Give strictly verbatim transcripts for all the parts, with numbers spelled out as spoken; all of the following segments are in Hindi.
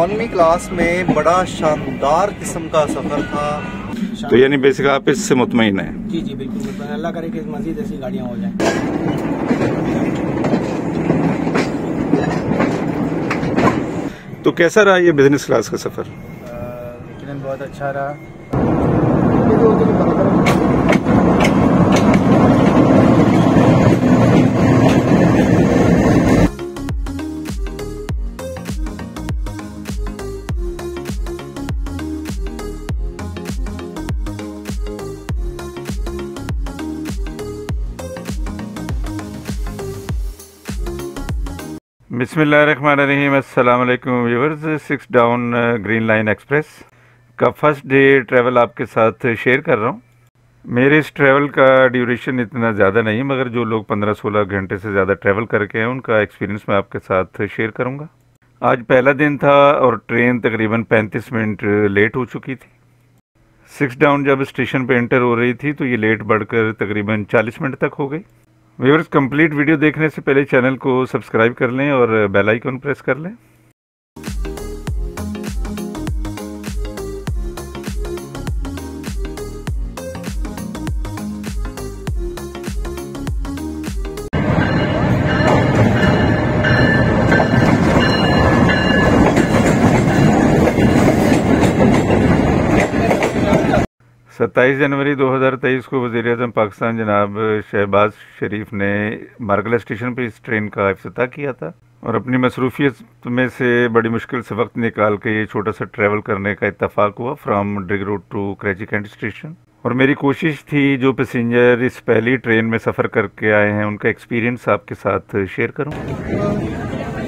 इकॉनमी क्लास में बड़ा शानदार किस्म का सफर था। तो यानी बेसिक आप इससे मुतमईन हैं? जी जी बिल्कुल बिल्कुल, अल्लाह करे कि मजीद ऐसी गाड़ियाँ हो जाएं। तो कैसा रहा ये बिजनेस क्लास का सफर? यकीनन बहुत अच्छा रहा। बिस्मिल्लाहिर्रहमानिर्रहीम, अस्सलाम वालेकुम viewers. Six down green line express का फर्स्ट डे ट्रैवल आपके साथ शेयर कर रहा हूँ। मेरे इस ट्रैवल का ड्यूरेशन इतना ज़्यादा नहीं, मगर जो लोग पंद्रह सोलह घंटे से ज़्यादा ट्रैवल करके हैं उनका एक्सपीरियंस मैं आपके साथ शेयर करूँगा। आज पहला दिन था और ट्रेन तकरीबन पैंतीस मिनट लेट हो चुकी थी। सिक्स डाउन जब स्टेशन पर एंटर हो रही थी तो ये लेट बढ़कर तकरीबन चालीस मिनट तक हो गई। व्यूअर्स, कंप्लीट वीडियो देखने से पहले चैनल को सब्सक्राइब कर लें और बेल आइकन प्रेस कर लें। सत्ताईस जनवरी दो हज़ार तेईस को वज़ीर-ए-आज़म पाकिस्तान जनाब शहबाज शरीफ ने मारगला स्टेशन पर इस ट्रेन का इफ्तिताह किया था और अपनी मसरूफियत में से बड़ी मुश्किल से वक्त निकाल के ये छोटा सा ट्रैवल करने का इत्तफाक हुआ from Drigh road to Karachi cantt station. और मेरी कोशिश थी जो पैसेंजर इस पहली ट्रेन में सफ़र करके आए हैं उनका एक्सपीरियंस आपके साथ शेयर करूँ।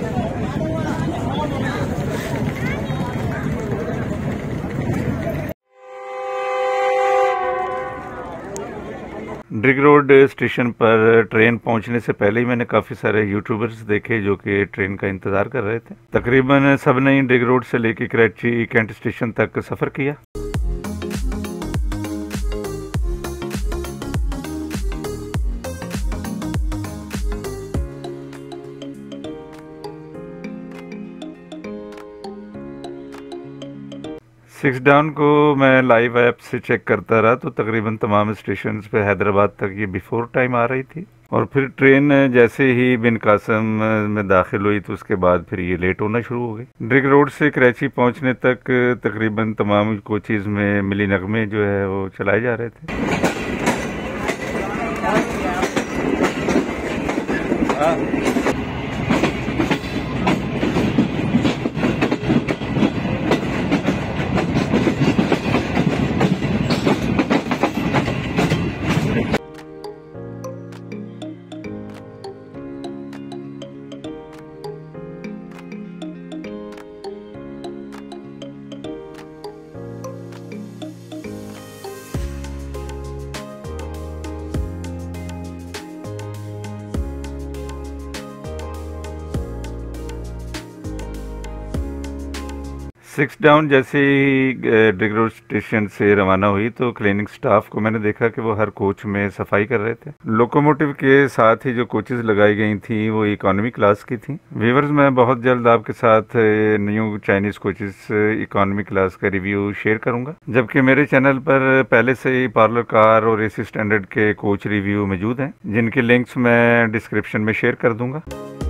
ड्रिग रोड स्टेशन पर ट्रेन पहुंचने से पहले ही मैंने काफ़ी सारे यूट्यूबर्स देखे जो कि ट्रेन का इंतज़ार कर रहे थे। तकरीबन सब ने ड्रिग रोड से लेकर कराची कैंट स्टेशन तक सफ़र किया। सिक्स डाउन को मैं लाइव ऐप से चेक करता रहा तो तकरीबन तमाम स्टेशन पे हैदराबाद तक ये बिफोर टाइम आ रही थी और फिर ट्रेन जैसे ही बिन कासम में दाखिल हुई तो उसके बाद फिर ये लेट होना शुरू हो गई। ड्रिग रोड से कराची पहुंचने तक तकरीबन तमाम कोचेज़ में मिली नगमे जो है वो चलाए जा रहे थे। हाँ। सिक्स डाउन जैसे ही ड्रिग रोड स्टेशन से रवाना हुई तो क्लीनिंग स्टाफ को मैंने देखा कि वो हर कोच में सफाई कर रहे थे। लोकोमोटिव के साथ ही जो कोचेस लगाई गई थी वो इकोनॉमी क्लास की थी। व्यूअर्स, मैं बहुत जल्द आपके साथ new Chinese coaches economy class का रिव्यू शेयर करूंगा, जबकि मेरे चैनल पर पहले से ही पार्लर कार और एसी स्टैंडर्ड के कोच रिव्यू मौजूद हैं जिनके लिंक्स मैं डिस्क्रिप्शन में शेयर कर दूंगा।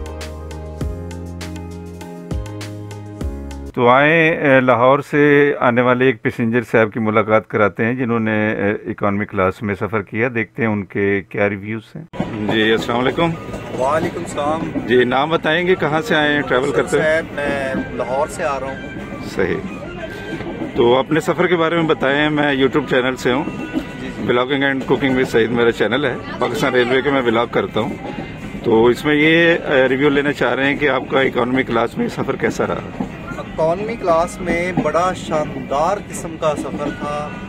तो आए लाहौर से आने वाले एक पैसेंजर से आपकी मुलाकात कराते हैं जिन्होंने इकोनॉमी क्लास में सफ़र किया। देखते हैं उनके क्या रिव्यूज़ हैं। जी अस्सलाम वालेकुम। वालेकुम सलाम। जी नाम बताएंगे, कहाँ से आए हैं ट्रैवल करते हैं? मैं लाहौर से आ रहा हूँ। सही, तो अपने सफ़र के बारे में बताएं। मैं यूट्यूब चैनल से हूँ, vlogging and cooking with Saeed मेरा चैनल है। पाकिस्तान रेलवे के मैं व्लॉग करता हूँ, तो इसमें ये रिव्यू लेना चाह रहे हैं कि आपका इकोनॉमी क्लास में सफ़र कैसा रहा। इकॉनमी क्लास में बड़ा शानदार किस्म का सफ़र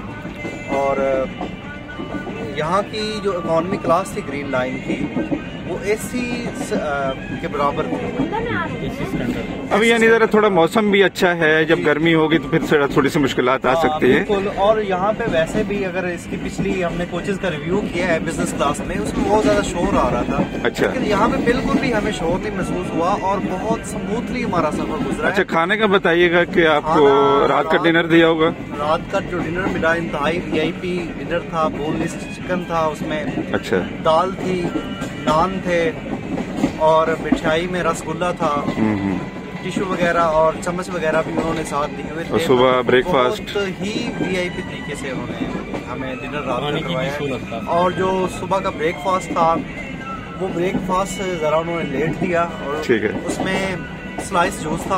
था और यहाँ की जो इकॉनमी क्लास थी ग्रीन लाइन की वो एसी के बराबर थी। अभी यानी जरा थोड़ा मौसम भी अच्छा है, जब गर्मी होगी तो फिर थोड़ी सी मुश्किलात आ सकती है। बिल्कुल, और यहाँ पे वैसे भी अगर इसकी पिछली हमने कोचेज का रिव्यू किया है बिजनेस क्लास में, उसमें बहुत ज्यादा शोर आ रहा था। अच्छा, लेकिन यहाँ पे बिल्कुल भी हमें शोर नहीं महसूस हुआ और बहुत स्मूथली हमारा सफर गुजरा। अच्छा, खाने का बताइएगा कि आपको रात का डिनर दिया होगा? रात का जो डिनर मिला इंतहाई वीआईपी डिनर था, बोनलेस चिकन था उसमें। अच्छा, दाल थी, नान थे और मिठाई में रसगुल्ला था, टिश्यू वगैरह और चम्मच वगैरह भी उन्होंने साथ दिए हुए थे। सुबह ब्रेकफास्ट बहुत ही वीआईपी तरीके से उन्होंने हमें डिनर रात में करवाया। और जो सुबह का ब्रेकफास्ट था वो ब्रेकफास्ट जरा उन्होंने लेट दिया और ठीक है, उसमें स्लाइस जूस था,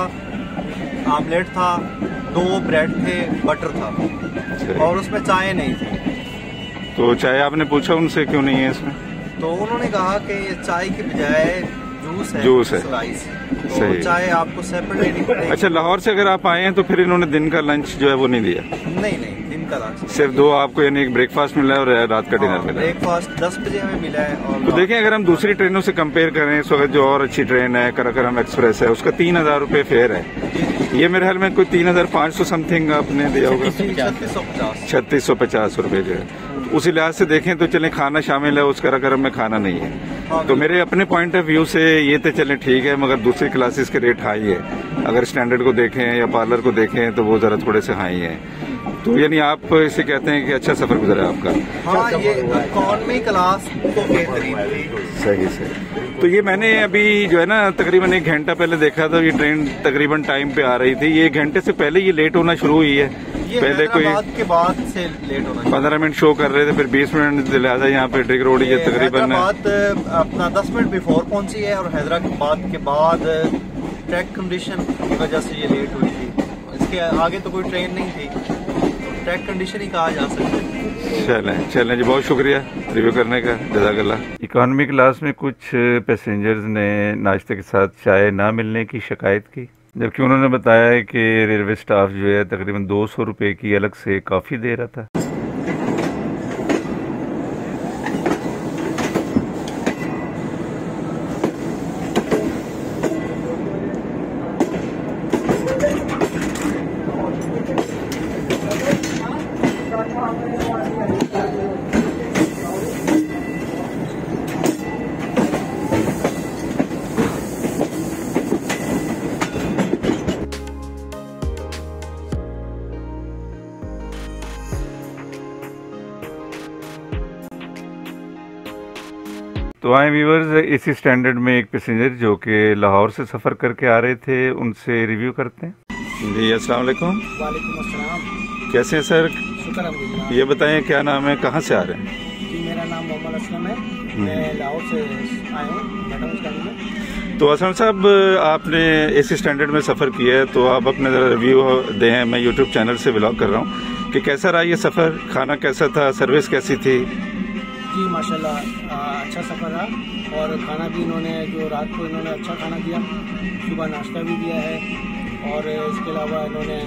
आमलेट था, दो ब्रेड थे, बटर था और उसमें चाय नहीं थी। तो चाय आपने पूछा उनसे क्यों नहीं है इसमें? तो उन्होंने कहा कि चाय के बजाय जूस है, जूस है, स्लाइस, तो सही। चाय आपको सेपरेट लेनी पड़ेगी। अच्छा, लाहौर से अगर आप आए हैं तो फिर इन्होंने दिन का लंच जो है वो नहीं दिया? नहीं नहीं, दिन का लंच सिर्फ दो आपको, यानी एक ब्रेकफास्ट मिला है और रात का डिनर मिला है। ब्रेकफास्ट दस बजे हमें मिला है। और तो देखें, अगर हम दूसरी ट्रेनों से कंपेयर करें इस वक्त जो और अच्छी ट्रेन है कराकोरम एक्सप्रेस है, उसका तीन हजार रूपये फेयर है। ये मेरे ख्याल में कोई तीन हजार पाँच सौ समथिंग आपने दिया होगा, छत्तीस सौ पचास छत्तीस सौ पचास रूपये जो है। उसी लिहाज से देखें तो चलें खाना शामिल है, उस कराकोरम में खाना नहीं है। तो मेरे अपने पॉइंट ऑफ व्यू से ये तो चलें ठीक है, मगर दूसरी क्लासेस के रेट हाई है। अगर स्टैंडर्ड को देखें या पार्लर को देखें तो वो जरा थोड़े से हाई है। तो यानी आप इसे कहते हैं कि अच्छा सफर गुजरा है आपका? हाँ, ये इकोनॉमी क्लास तो बेहतरीन थी। सही सही। तो ये मैंने अभी जो है ना तकरीबन एक घंटा पहले देखा था, ये ट्रेन तकरीबन टाइम पे आ रही थी। ये एक घंटे से पहले ये लेट होना शुरू हुई है। पहले कोई के बाद से लेट होना पंद्रह मिनट शो कर रहे थे, फिर बीस मिनट लिहाजा यहाँ पे ट्रिक रोड ये तकरीबन अपना दस मिनट बिफोर पहुंची है और हैदराबाद के बाद ट्रैक कंडीशन की वजह से ये लेट हुई थी। इसके आगे तो कोई ट्रेन नहीं थी, ट्रैक कंडीशन ही कहा जा सकता है। चलें चलें जी, बहुत शुक्रिया रिव्यू करने का, जज़ाकल्लाह। इकॉनमी क्लास में कुछ पैसेंजर्स ने नाश्ते के साथ चाय ना मिलने की शिकायत की, जबकि उन्होंने बताया है कि रेलवे स्टाफ जो है तकरीबन दो सौ रुपये की अलग से कॉफ़ी दे रहा था। तो आए व्यूवर्स, इसी स्टैंडर्ड में एक पैसेंजर जो कि लाहौर से सफ़र करके आ रहे थे, उनसे रिव्यू करते हैं। जी अस्सलाम वालेकुम। वालेकुम अस्सलाम। कैसे हैं सर? शुक्र अल्हम्दुलिल्लाह। ये बताएं क्या नाम है, कहाँ से आ रहे हैं? जी मेरा नाम मोहम्मद असलम है, मैं लाहौर से आया हूँ, बैठा हूँ इस गाड़ी में। तो असलम साहब, आपने एसी स्टैंडर्ड में सफ़र किया है, तो आप अपने ज़रा रिव्यू दें। मैं यूट्यूब चैनल से व्लॉग कर रहा हूँ कि कैसा रहा ये सफ़र, खाना कैसा था, सर्विस कैसी थी? जी माशाल्लाह अच्छा सफ़र रहा और खाना भी इन्होंने जो रात को इन्होंने अच्छा खाना दिया, सुबह नाश्ता भी दिया है और इसके अलावा इन्होंने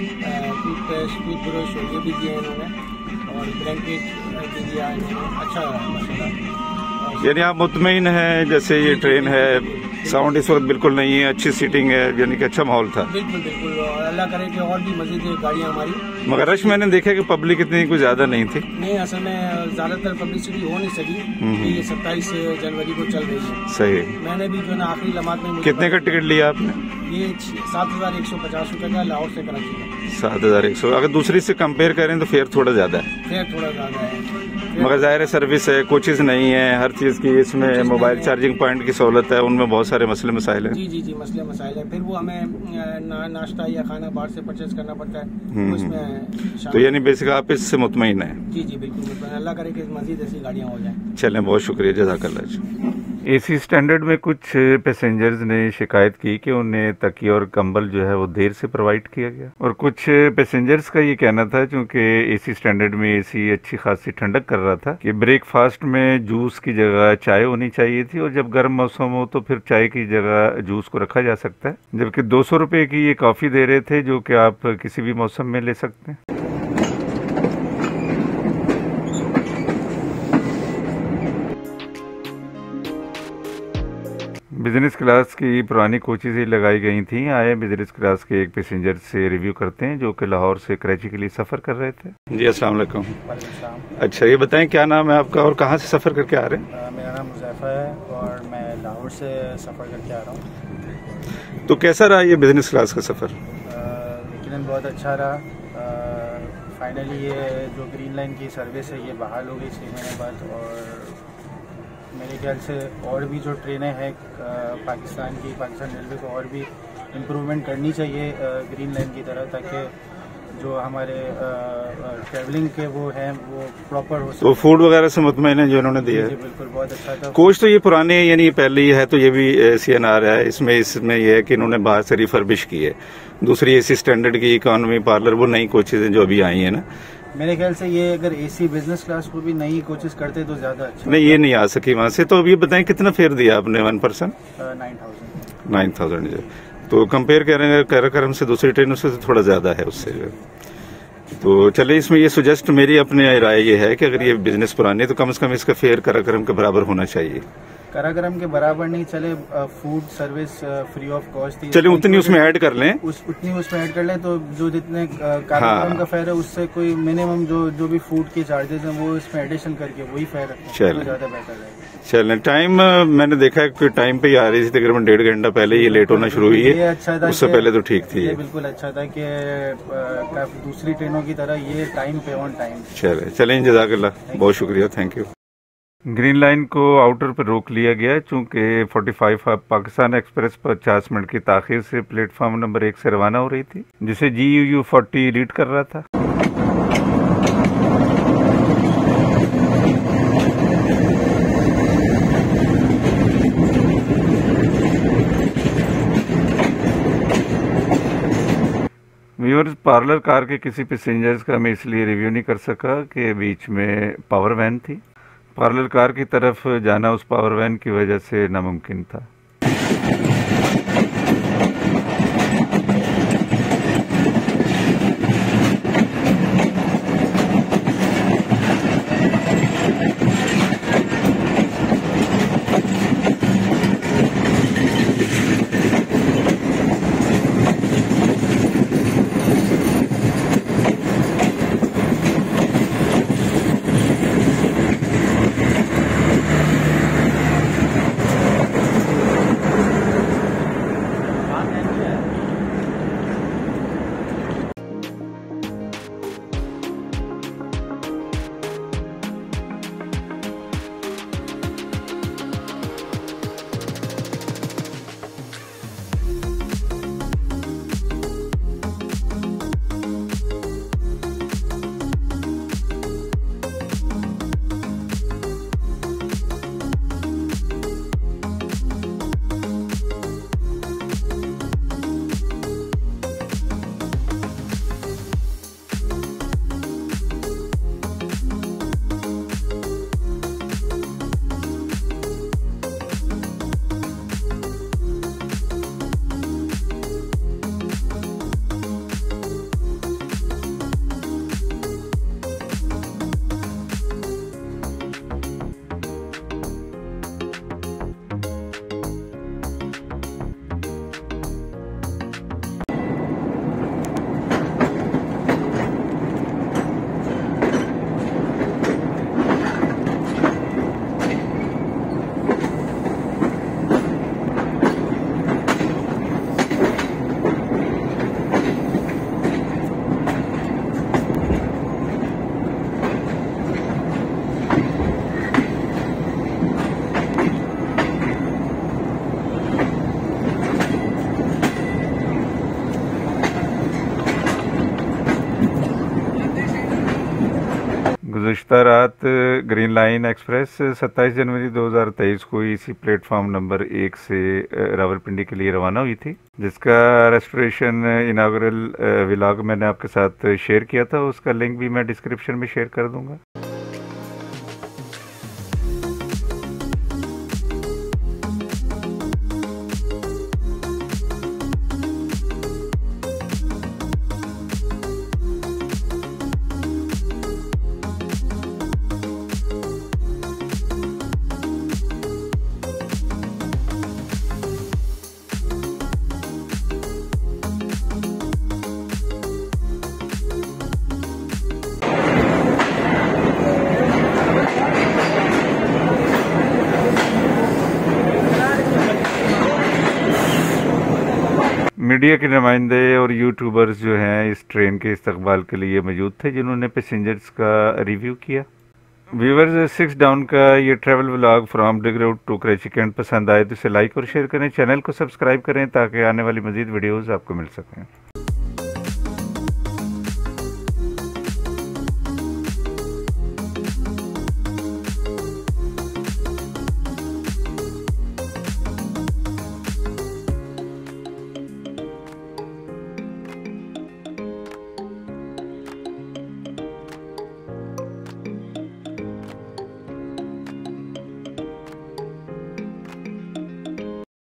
टूथपेस्ट टूथब्रश ये भी दिए इन्होंने और ब्लैंकेट भी दिया इन्होंने। अच्छा रहा माशाल्लाह। यानी आप मुतमईन हैं? जैसे ये ट्रेन है, साउंड इस वक्त बिल्कुल नहीं है, अच्छी सीटिंग है, यानी कि अच्छा माहौल था? बिल्कुल बिल्कुल, और अल्लाह करे कि और भी मजीद गाड़ियाँ हमारी। मगर रश मैंने देखा कि पब्लिक इतनी कुछ ज्यादा नहीं थी। नहीं, असल में ज्यादातर पब्लिसिटी हो नहीं सकी, ये सत्ताईस जनवरी को चल रही है। सही। मैंने भी जो ना आखिरी लम्हात में कितने का टिकट लिया आपने? ये सात हजार एक सौ पचास रूपए का, लाहौर से कराची का। सात हजार एक सौ अगर दूसरी से कंपेयर करें तो फेयर थोड़ा ज्यादा है। फेयर थोड़ा ज्यादा है, मगर जाहिर है सर्विस है, कोचेज नहीं है, हर चीज की इसमें मोबाइल चार्जिंग पॉइंट की सहूलत है, उनमें बहुत सारे मसले मसाइल हैं। जी जी जी मसले मसाइल है। फिर वो हमें ना, नाश्ता या खाना बाहर से परचेज करना पड़ता है, वो इसमें। तो यानी बेसिक आप इससे मुतमईन है? जी जी बिल्कुल, अल्लाह करे कि मजीद ऐसी गाड़ियाँ हो जाए। चलें, बहुत शुक्रिया, जज़ाकल्लाह जी। एसी स्टैंडर्ड में कुछ पैसेंजर्स ने शिकायत की कि उन्हें तकिया और कंबल जो है वो देर से प्रोवाइड किया गया, और कुछ पैसेंजर्स का ये कहना था क्योंकि एसी स्टैंडर्ड में एसी अच्छी खासी ठंडक कर रहा था कि ब्रेकफास्ट में जूस की जगह चाय होनी चाहिए थी, और जब गर्म मौसम हो तो फिर चाय की जगह जूस को रखा जा सकता है, जबकि दो सौ रुपये की ये कॉफ़ी दे रहे थे जो कि आप किसी भी मौसम में ले सकते हैं। बिजनेस क्लास की पुरानी कोचेज ही लगाई गई थी। आए बिजनेस क्लास के एक पैसेंजर से रिव्यू करते हैं जो कि लाहौर से कराची के लिए सफ़र कर रहे थे। जी अस्सलाम वालेकुम। अच्छा, ये बताएं क्या नाम है आपका और कहाँ से सफ़र करके आ रहे हैं? मेरा नाम मुज़ैफ़ा है और मैं लाहौर से सफ़र करके आ रहा हूँ। तो कैसा रहा ये बिजनेस क्लास का सफ़र? यकीनन बहुत अच्छा रहा। फाइनली ये जो ग्रीन लाइन की सर्विस है ये बहाल हो गई छः महीने बाद, और मेरे ख्याल से और भी जो ट्रेनें हैं पाकिस्तान की, पाकिस्तान रेलवे को और भी इम्प्रूवमेंट करनी चाहिए ग्रीन लाइन की तरह, ताकि जो हमारे ट्रैवलिंग के वो हैं वो प्रॉपर हो सके। तो फूड वगैरह से मुतमईन है जो उन्होंने दिया है? बिल्कुल, बहुत अच्छा था। कोच तो ये पुराने यानी पहले ही है, तो ये भी सी एन आर है। इसमें इसमें ये है कि इन्होंने बाहर से रिफर्बिश की है। दूसरी एसी स्टैंडर्ड की इकोनॉमी पार्लर वो नई कोचेज हैं जो अभी आई है ना। मेरे ख्याल से ये अगर एसी बिजनेस क्लास को भी नई कोचेस करते तो ज्यादा अच्छा। नहीं, ये नहीं आ सकी वहां से। तो अब ये बताएं कितना फेयर दिया आपने one person? Nine thousand nine thousand तो कंपेयर करेंगे कराकरम से दूसरी ट्रेनों से तो थोड़ा ज्यादा है उससे। तो चले, इसमें ये सुजेस्ट मेरी अपनी राय ये है कि अगर ये बिजनेस पुरानी है तो कम से कम इसका फेयर कराकरम के बराबर होना चाहिए। कराकरम के बराबर नहीं चले, food service free of cost थी, चले उतनी उसमें ऐड कर लें। उस उतनी उसमें ऐड कर लें तो जो जितने कराकरम हाँ। का फेयर है उससे कोई मिनिमम जो जो भी फूड के चार्जेस हैं वो इसमें एडिशन करके वही फेयर रखें, तो ज्यादा बेहतर रहेगा। चलें, टाइम मैंने देखा है कि टाइम पे ही आ रही थी, तकरीबन डेढ़ घंटा पहले ये लेट होना शुरू हुई है। ये अच्छा था, उससे पहले तो ठीक थी। ये बिल्कुल अच्छा था कि दूसरी ट्रेनों की तरह ये टाइम पे ऑन टाइम। चले चलें, जज़ाकल्लाह, बहुत शुक्रिया, थैंक यू। ग्रीन लाइन को आउटर पर रोक लिया गया चूंकि पैंतालीस पाकिस्तान एक्सप्रेस पचास मिनट की ताखिर से प्लेटफॉर्म नंबर एक से रवाना हो रही थी, जिसे G U U forty lead कर रहा था। व्यूअर्स, पार्लर कार के किसी पैसेंजर्स का मैं इसलिए रिव्यू नहीं कर सका कि बीच में पावर वैन थी। पार्लर कार की तरफ जाना उस पावर वैन की वजह से नामुमकिन था। गुज़श्ता रात ग्रीन लाइन एक्सप्रेस सत्ताईस जनवरी दो हज़ार तेईस को इसी प्लेटफॉर्म नंबर एक से रावलपिंडी के लिए रवाना हुई थी, जिसका रेस्टोरेशन इनागुरल व्लॉग मैंने आपके साथ शेयर किया था। उसका लिंक भी मैं डिस्क्रिप्शन में शेयर कर दूंगा। मीडिया के नुमाइंदे और यूट्यूबर्स जो हैं इस ट्रेन के इस्तकबाल के लिए मौजूद थे, जिन्होंने पैसेंजर्स का रिव्यू किया। व्यूवर्स, सिक्स डाउन का ये travel vlog from Drigh road to Karachi cantt पसंद आए तो इसे लाइक और शेयर करें, चैनल को सब्सक्राइब करें ताकि आने वाली मज़ीद वीडियोज़ आपको मिल सकें।